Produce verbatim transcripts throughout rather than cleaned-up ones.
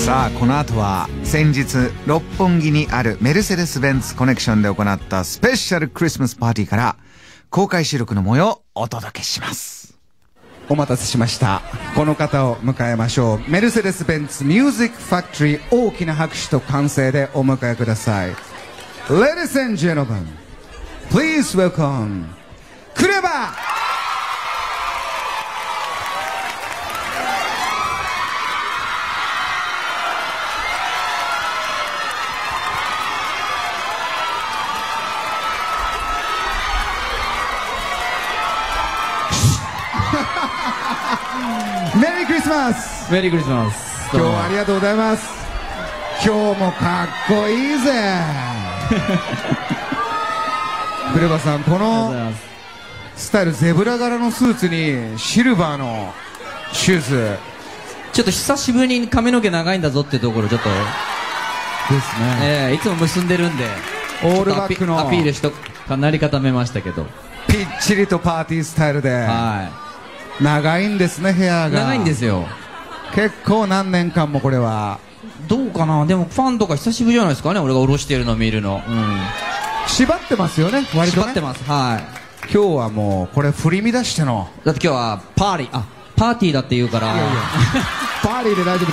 さあこの後は先日六本木にあるメルセデス・ベンツコネクションで行ったスペシャルクリスマスパーティーから公開収録の模様をお届けします。お待たせしました。この方を迎えましょう。メルセデス・ベンツミュージックファクトリー、大きな拍手と歓声でお迎えください。 Ladies and gentlemen, please welcome クレバー。メリークリスマス。 メリークリスマス。 今日はありがとうございます。今日もかっこいいぜクレバさん、このスタイル、ゼブラ柄のスーツにシルバーのシューズ、 ちょっと久しぶりに髪の毛長いんだぞっていうところちょっとですね、 えー、いつも結んでるんでオールバックのアピールしとかなり固めましたけど、 ぴっちりとパーティースタイルで、はい、長いんですね、ヘアが長いんですよ。 結構何年間も。これはどうかな、でもファンとか久しぶりじゃないですかね、俺が下ろしてるの見るの、うん、 縛ってますよね、割とね。 縛ってます。はい。 今日はもうこれ振り乱しての、 だって今日はパーリー、あ、パーティーだって言うから、いやいやパーリーで大丈夫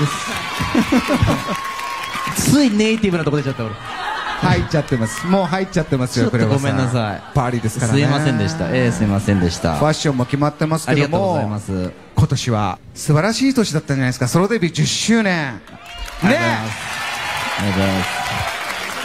ですついネイティブなとこ出ちゃった俺。 入っちゃってます。もう入っちゃってますよ。 ちょっとごめんなさい。 パーリーですからね。 すいませんでした。えー、すいませんでした。 ファッションも決まってますけども、ありがとうございます。今年は素晴らしい年だったんじゃないですか。ソロデビューじゅっしゅうねん。ね。 ありがとうございます。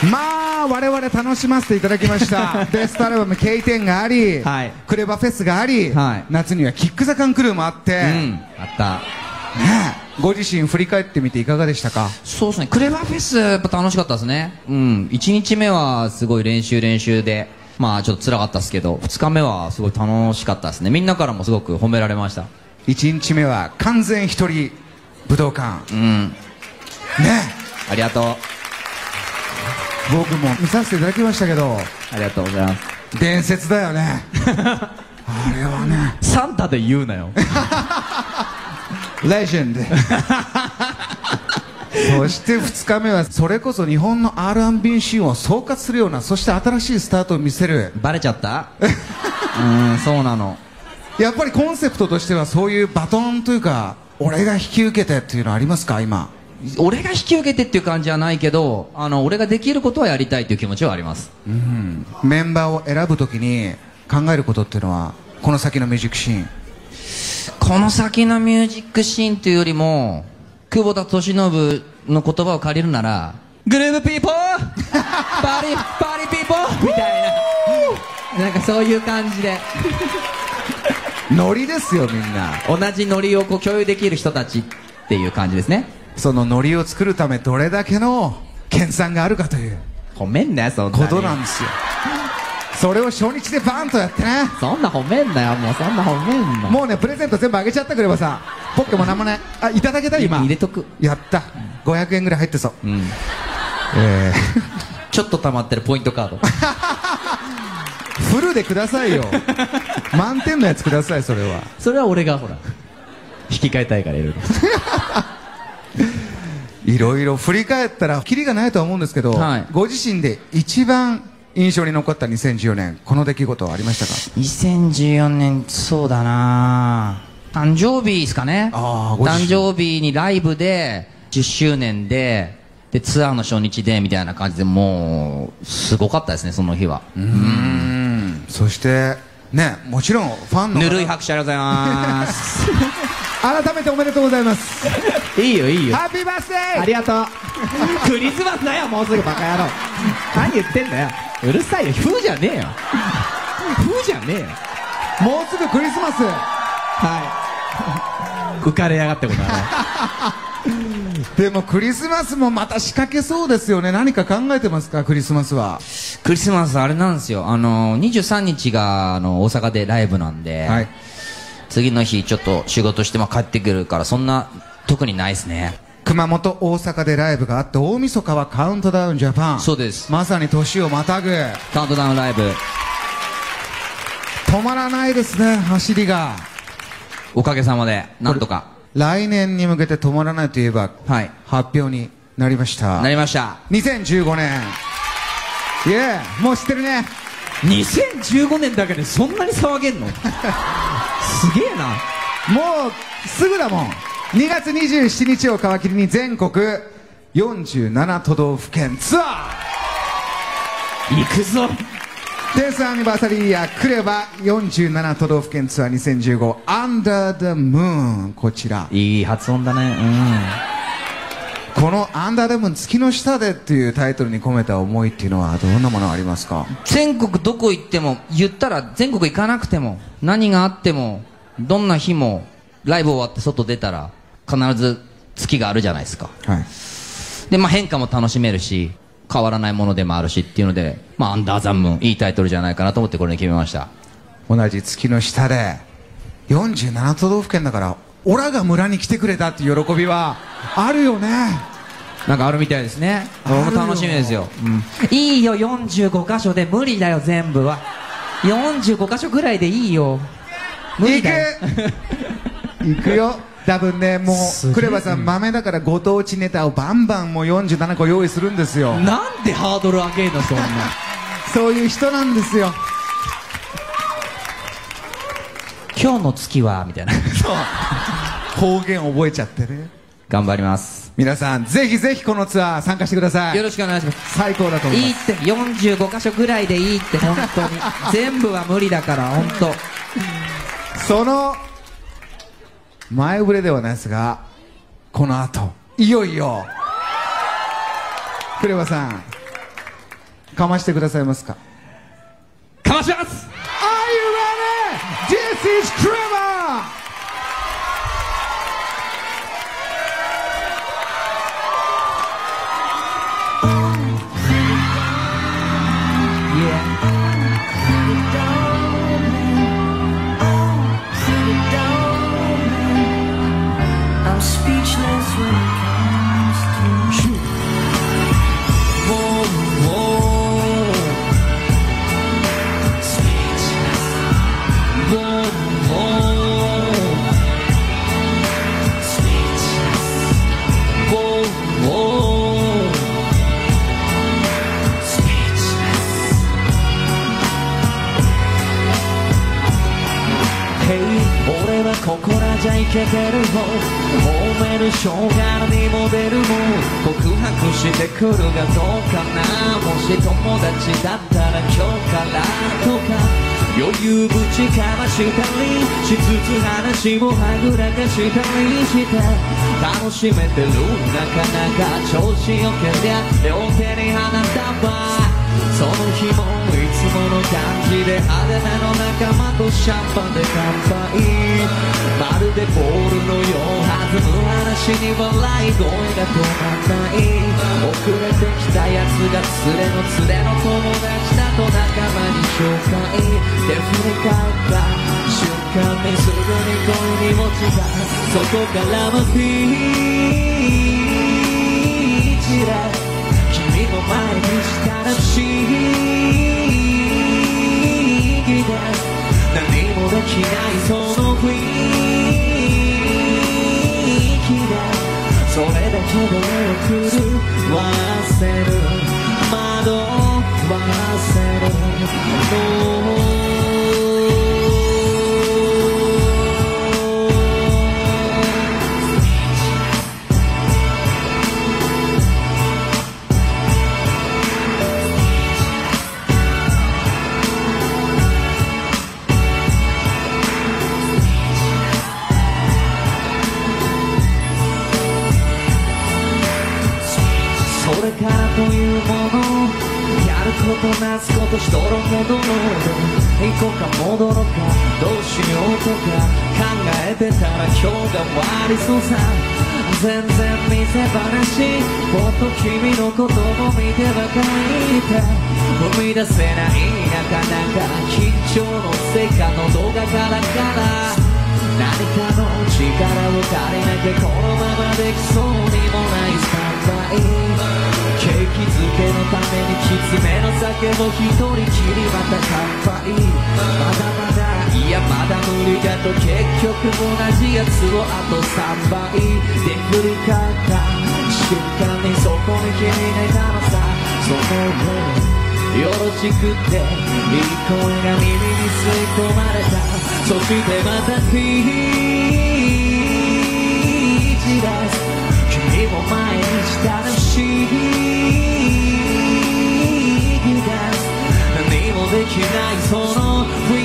まあ我々楽しませていただきましたベストアルバム ケーテン があり、はい、クレバフェスがあり、はい、夏にはキック・ザ・カン・クルーもあって、うん、 あったね。ご自身振り返ってみていかがでしたか？ そうですね、クレバフェスやっぱ楽しかったですね。うん、いちにちめはすごい練習練習で、まあちょっと辛かったですけど、ふつかめはすごい楽しかったですね。みんなからもすごく褒められました。 いちにちめは完全一人武道館、うん、ね。 ありがとう。 僕も見させていただきましたけど、 ありがとうございます。 伝説だよねあれはね、 サンタで言うなよレジェンドそしてふつかめはそれこそ日本の アールアンドビー シーンを総括するような、そして新しいスタートを見せる。 バレちゃったうん、そうなの。 やっぱりコンセプトとしてはそういうバトンというか、俺が引き受けてっていうのはありますか？今俺が引き受けてっていう感じはないけど、あの俺ができることはやりたいという気持ちはあります。 うん、メンバーを選ぶときに考えることっていうのは、この先のミュージックシーン、 この先のミュージックシーンというよりも、久保田利伸の言葉を借りるなら、グルーブピーポーパーリーパーリーピーポーみたいな、なんかそういう感じでノリですよ。みんな同じノリをこう共有できる人たちっていう感じですね。 そのノリを作るためどれだけの研鑽があるかという褒めんなよ、そんなことなんですよ。それを初日でバーンとやってね。 そんな褒めんなよ、もうそんな褒めんな。 もうね、プレゼント全部あげちゃった。くればさ、ポッケもなんもない。あ、いただけた今。 入れとく。 やった、うん、ごひゃくえんぐらい入ってそう、うん、 えー、ちょっと溜まってるポイントカードフルでくださいよ満点のやつください。それはそれは俺がほら引き換えたいからいろいろいろいろ振り返ったらキリがないとは思うんですけど、はい、ご自身で一番印象に残ったにせんじゅうよねん、この出来事はありましたか？ にせんじゅうよねん、そうだな、誕生日ですかね。あ、誕生日にライブでじゅっしゅうねんで、でツアーの初日でみたいな感じで、もうすごかったですね、その日は。うーん、 そしてね、もちろんファンのぬるい拍手ありがとうございます改めておめでとうございますいいよいいよ、 ハッピーバースデー。 ありがとうクリスマスだよ、もうすぐ、バカ野郎何言ってんだよ、うるさいよ、風じゃねえよ風じゃねえよ、 もうすぐクリスマス。 はい浮かれやがってことはねでもクリスマスもまた仕掛けそうですよね。何か考えてますか？クリスマスは。 クリスマスあれなんですよ、あのにじゅうさんにちがあの大阪でライブなんで、はい、次の日ちょっと仕事しても帰ってくるから、そんな特にないですね。 熊本、大阪でライブがあって、大晦日はカウントダウンジャパン。 そうです、 まさに年をまたぐカウントダウンライブ、 止まらないですね、走りが。 おかげさまでなんとか来年に向けて止まらないといえば、はい、発表になりました。 なりました。 にせんじゅうごねん。いや、もう知ってるね。 にせんじゅうごねんだけでそんなに騒げんの？すげえな。 もうすぐだもん。にがつにじゅうしちにちを皮切りに全国よんじゅうななとどうふけんツアー行くぞ。 テンスアニバーサリーイヤー来ればよんじゅうななとどうふけんツアーにせんじゅうご Under the Moon。 こちらいい発音だね。 うん。この Under the Moon 月の下でっていうタイトルに込めた思いっていうのはどんなものがありますか？ 全国どこ行っても、言ったら全国行かなくても何があってもどんな日もライブ終わって外出たら必ず月があるじゃないですか。はい。で、まあ変化も楽しめるし変わらないものでもあるしっていうので、まあ、アンダーザムーンいいタイトルじゃないかなと思ってこれに決めました。 同じ月の下でよんじゅうななとどうふけんだからオラが村に来てくれたっていう喜びはあるよね。 なんかあるみたいですね。僕も楽しみですよ、うん、いいよよんじゅうごかしょで無理だよ全部は。よんじゅうごかしょぐらいでいいよ。無理だよ。 行くよ。多分ね、もうクレバさん豆だからご当地ネタをバンバンもうよんじゅうななこ用意するんですよ。 なんでハードル上げんのそんな。 そういう人なんですよ。 今日の月はみたいな。 そう方言覚えちゃってね。 頑張ります。 皆さんぜひぜひこのツアー参加してください。 よろしくお願いします。 最高だと思います。 いいってよんじゅうごかしょぐらいでいいって本当に。全部は無理だから本当。 その前触れではないですが、この後いよいよクレバさんかましてくださいますか？ かまします。 Are you ready? This is Clever! 俺はここらじゃいけてる方、褒める小柄にモデルも告白してくるがどうかな。もし友達だったら今日からとか余裕ぶちかましたりしつつ話もはぐらかしたりして楽しめてる。なかなか調子よけりゃ両手に花束。その日もいつもの感じで派手めの仲間とシャンパンで乾杯。まるでボールのよう弾む話に笑い声が止まらない。遅れてきたやつが連れの連れの友達だと仲間に紹介で振り返った瞬間にすぐに恋に落ちた。そこからもピーチで君の前にしたら不思議で何もできないその雰囲気でそれだけで狂わせる惑わせるもうというものやることなすことしとろもどろで行こうか戻ろうかどうしようとか考えてたら今日が終わりそうさ。全然見せ話もっと君のことも見てばかりいて踏み出せないなかなか緊張のせいか喉がカラカラ何かの力を借りなきゃこのままできそうにもないスタンバイ。景気づけのためにきつめの酒を一人きりまた乾杯。まだまだいやまだ無理かと結局同じやつをあとさんばいで振り返った瞬間にそこに君がいたのさ。そのよろしくっていい声が耳に吸い込まれた。そしてまたピーチです君も前にしたらしいです何もできないその雰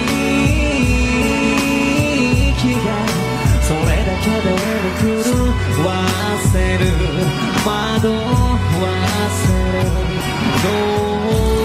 囲気がそれだけで俺狂わせる惑わせるどう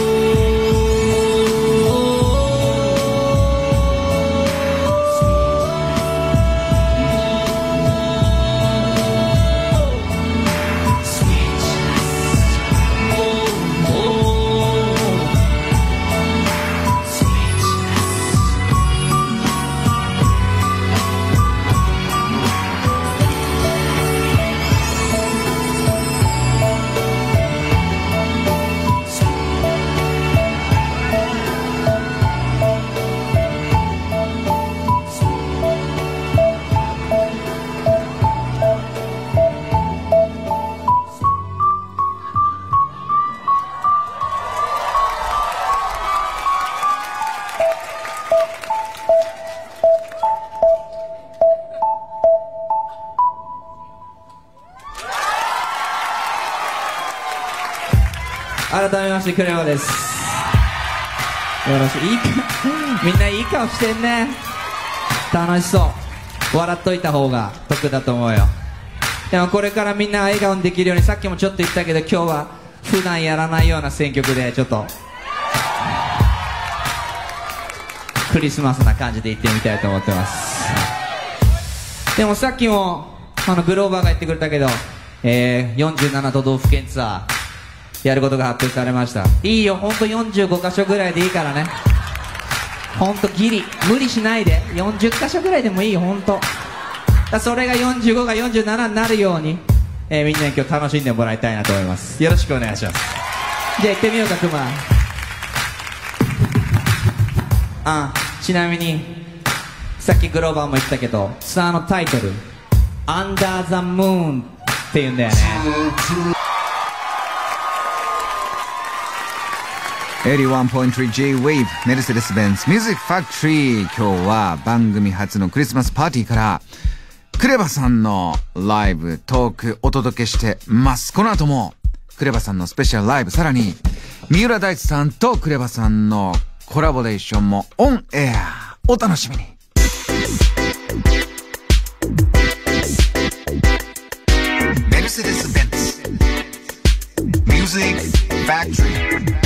改めましてクレマです。よろしいいいかみんないい顔してんね。楽しそう笑っといた方が得だと思うよ。でもこれからみんな笑顔にできるようにさっきもちょっと言ったけど今日は普段やらないような選曲でちょっとクリスマスな感じで行ってみたいと思ってます。でもさっきもあのグローバーが言ってくれたけど、えー、よんじゅうなな都道府県ツアーやることが発表されました。いいよ、ほんとよんじゅうごかしょぐらいでいいからね。ほんとギリ無理しないでよんじゅっかしょぐらいでもいいよほんと。だそれがよんじゅうごがよんじゅうななになるように、えー、みんなに今日楽しんでもらいたいなと思います。よろしくお願いします。じゃあ行ってみようかクマ。あちなみにさっきグローバーも言ったけどツアーのタイトル「アンダー・ザ・ムーン」って言うんだよね。 エイティワンポイントスリー J-Wave メルセデスベンツミュージックファクトリー。今日は番組初のクリスマスパーティーからクレバさんのライブトークお届けしてます。この後もクレバさんのスペシャルライブ、さらに三浦大知さんとクレバさんのコラボレーションもオンエア、お楽しみに。メルセデスベンツミュージックファクトリー。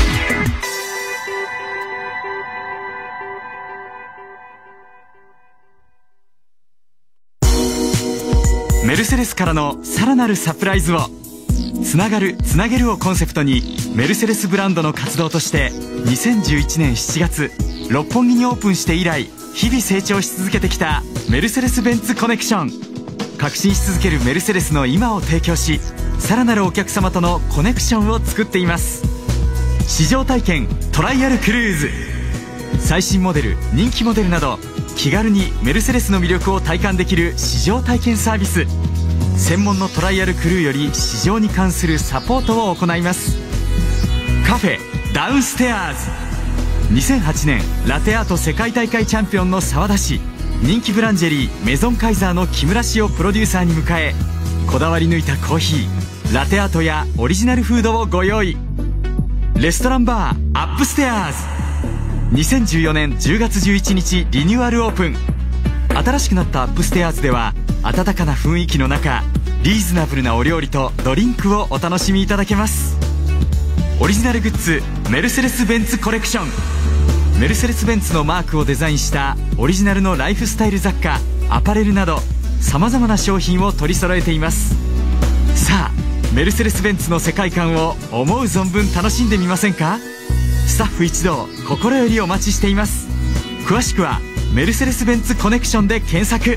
メルセデスからのさらなるサプライズを、つながるつなげるをコンセプトにメルセデスブランドの活動としてにせんじゅういちねんしちがつ六本木にオープンして以来日々成長し続けてきたメルセデスベンツコネクション。革新し続けるメルセデスの今を提供し、さらなるお客様とのコネクションを作っています。試乗体験トライアルクルーズ、最新モデル人気モデルなど気軽にメルセデスの魅力を体感できる試乗体験サービス。専門のトライアルクルーより試乗に関するサポートを行います。カフェダウンステアーズ、にせんはちねんラテアート世界大会チャンピオンの澤田氏、人気ブランジェリーメゾンカイザーの木村氏をプロデューサーに迎え、こだわり抜いたコーヒーラテアートやオリジナルフードをご用意。レストランバーアップステアーズ、にせんじゅうよねんじゅうがつじゅういちにちリニューアルオープン。新しくなったアップステアーズでは温かな雰囲気の中、リーズナブルなお料理とドリンクをお楽しみいただけます。オリジナルグッズメルセデスベンツコレクション、メルセデスベンツのマークをデザインしたオリジナルのライフスタイル雑貨アパレルなどさまざまな商品を取り揃えています。さあメルセデスベンツの世界観を思う存分楽しんでみませんか。スタッフ一同心よりお待ちしています。詳しくはメルセデスベンツコネクションで検索。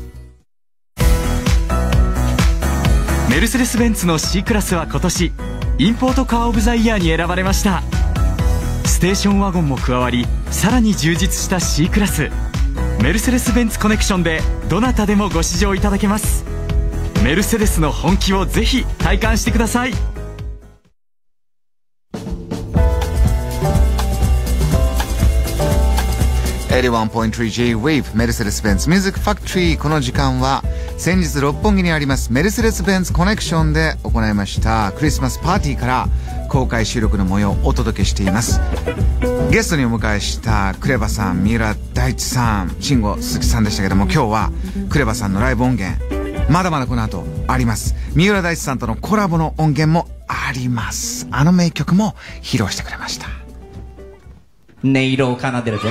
メルセデスベンツの C クラスは今年インポートカーオブザイヤーに選ばれました。ステーションワゴンも加わりさらに充実した C クラス。 メルセデスベンツコネクションでどなたでもご試乗いただけます。メルセデスの本気をぜひ体感してください。 エイティワンポイントスリー J-Wave メルセデスベンツミュージックファクトリー。この時間は先日六本木にありますメルセデスベンツコネクションで行いましたクリスマスパーティーから公開収録の模様をお届けしています。ゲストにお迎えしたクレバさん、三浦大知さん、慎吾鈴木さんでしたけども、今日はクレバさんのライブ音源まだまだこの後あります。三浦大知さんとのコラボの音源もあります。あの名曲も披露してくれました。 音色を奏でるぜ。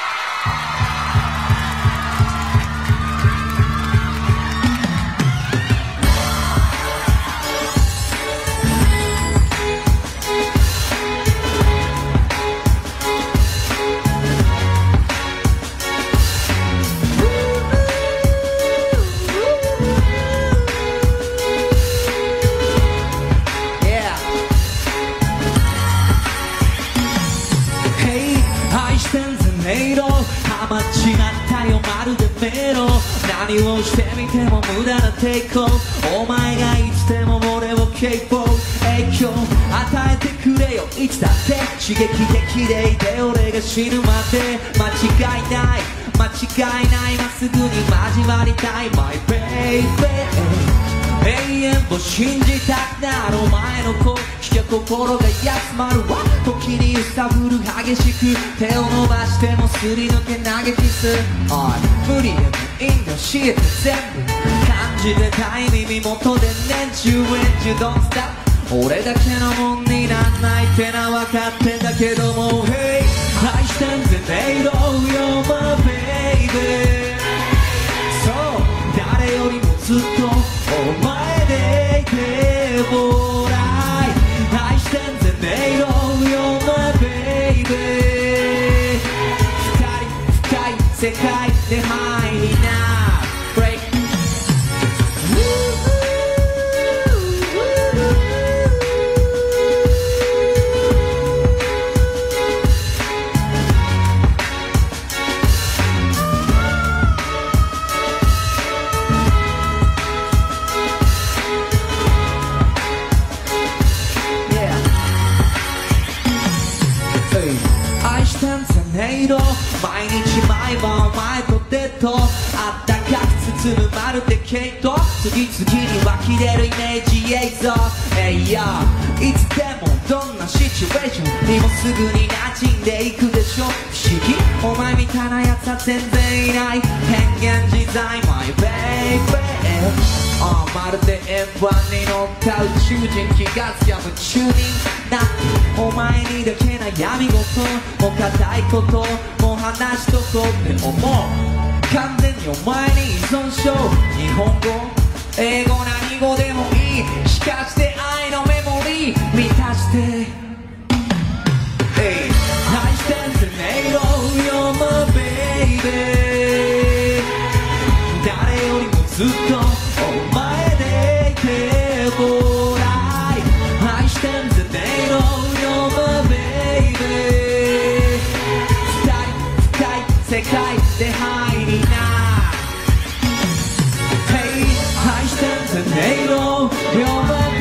何をしてみても無駄な抵抗、お前がいつでも俺を警報影響与えてくれよ、いつだって刺激的でいて俺が死ぬまで間違いない間違いない、まっすぐに交わりたい My baby、 永遠を信じたくなるお前の声聞け心が休まるわ、時に揺さぶる激しく手を伸ばしてもすり抜け投げキス、おい無理でもいいんだ教えて全部感じてたい耳元で年中年中 Don't stop、 俺だけのもんになんないってな分かってんだけども Hey 愛してんぜねえろ You're my baby、 そう誰よりもずっとお前でいてもらい愛してんぜねえろ You're my baby、 深い深い世界でハイにな毎日毎晩お前とデート、あったかく包むまるでケイト、次々に湧き出るイメージ映像、えいやいつでもどんなシチュエーションにもすぐに馴染んでいくでしょ、不思議お前みたいなやつは全然いない変幻自在 My baby、ああまるで エフワン に乗った宇宙人、気がつきゃ夢中になってお前にだけ悩み事も固いことも話しとこうって思う、完全にお前に依存症、日本語英語何語でもいい、聞かして愛のメモリー満たして、hey、愛してんぜねえろ You're my baby、 誰よりもずっとお前でいてもらい愛してんぜねえろ You're my baby、 深い深い世界でハイにな Hey 愛してんぜねえろ You're my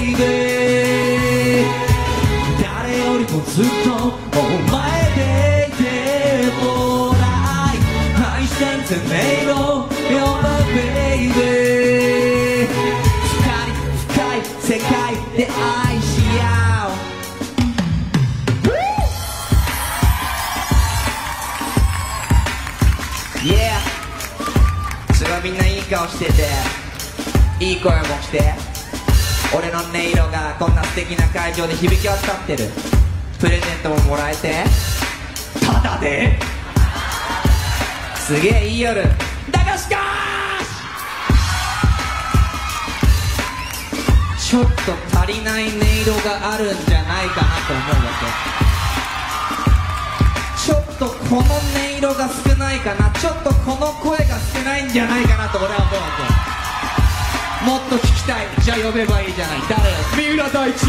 baby、 誰よりもずっとお前でいてもらい愛してんぜねえろ You're my baby、 深い深い世界で愛し合う、Yeah、 すごいみんないい顔してていい声もして俺の音色がこんな素敵な会場で響き渡ってる、プレゼントももらえてタダですげえいい夜だがしかしちょっと足りない音色があるんじゃないかなと思うわけ、ちょっとこの音色が少ないかな、ちょっとこの声が少ないんじゃないかなと俺は思うわけ、もっと聞きたい、じゃあ呼べばいいじゃない、誰？三浦大知。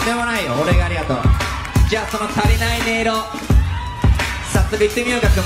でもないよ、俺がありがとう。じゃあその足りない音色早速行ってみようか、ク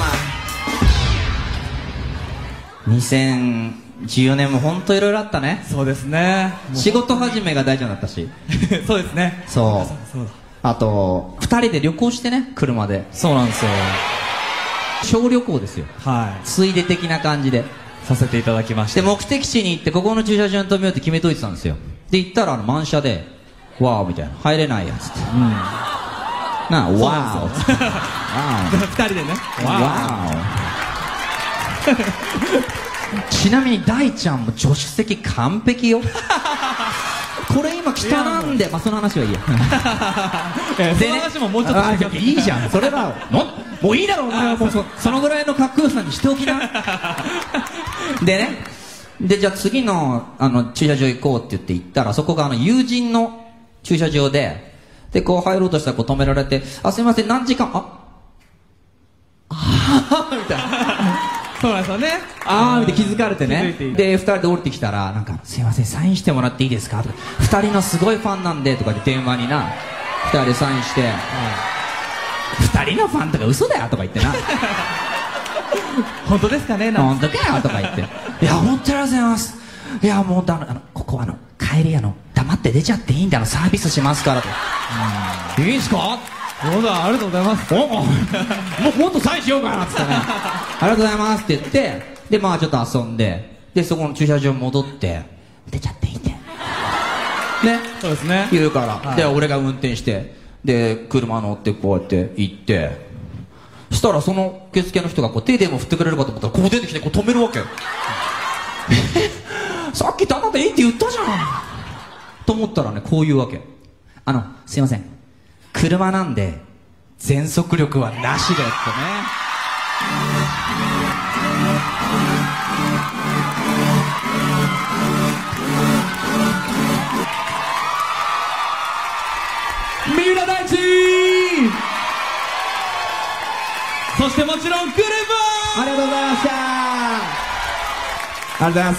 マ。にせんじゅうよねんも本当いろいろあったね。 そうですね。 仕事始めが大丈夫だったしそうですね。 そうそうだ。 あとふたりで旅行してね、車で。 そうなんですよ。 小旅行ですよ。 はい。 ついで的な感じでさせていただきました。 で目的地に行って、ここの駐車場に止めようって決めといてたんですよ。で行ったらあの満車で、わーみたいな、入れないやつって、うん、なあ、わーおっつって、わーふたりでね、 わーおちなみに大ちゃんも助手席完璧よこれ今北なんで、まあその話はいいやその話ももうちょっとしてください。 いいじゃん、それはもういいだろうな、もう そ, そのぐらいのかっこよさにしておきなでね、でじゃあ次 の, あの駐車場行こうって言って行ったら、そこがあの友人の駐車場で、でこう入ろうとしたらこう止められて、あ、すいません何時間、ああーみたいなそうなんですよね。 あーみたいな気づかれてね。 いいでふたりで降りてきたら、なんかすいませんサインしてもらっていいですかとか、ふたりのすごいファンなんでとかで電話にな、ふたりでサインして、ふたりのファンとか嘘だよとか言ってな本当ですかね、 本当かよとか言って、いや本当にありがとうございます、いやもうあのあのここあの帰りあの黙って出ちゃっていいんで、あのサービスしますからと、いいんすか、 そうだ、ありがとうございます。 おもうもっとサインしようかなっつってねありがとうございますって言って、でまあちょっと遊んで、でそこの駐車場に戻って出ちゃっていいってね、 そうですね、 言うから、 はい、 で俺が運転して、で車乗ってこうやって行って、そしたらその受付の人がこう手でも振ってくれるかと思ったら、こう出てきてこう止めるわけさっき黙っていいって言ったじゃんと思ったらね、こういうわけ、あのすいません車なんで全速力はなしでってね。 三浦大知、そしてもちろんクレバー、 ありがとうございました。ありがとうございます。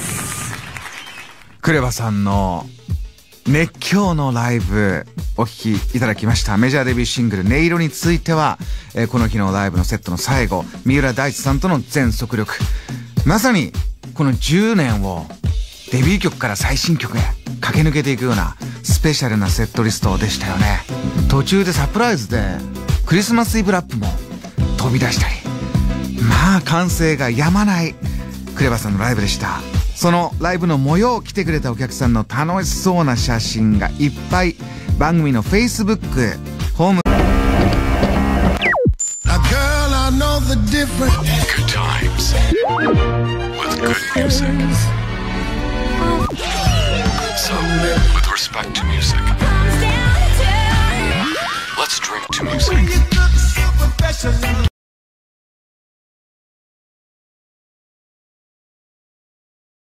クレバさんの熱狂のライブお聴きいただきました。メジャーデビューシングル音色については、えー、この日のライブのセットの最後、三浦大知さんとの全速力、まさにこのじゅうねんをデビュー曲から最新曲へ駆け抜けていくようなスペシャルなセットリストでしたよね。途中でサプライズでクリスマスイブラップも飛び出したり、まあ歓声が止まないクレバさんのライブでした。そのライブの模様、来てくれたお客さんの楽しそうな写真がいっぱい番組の Facebook ホーム So, with respect to music, let's drink to music.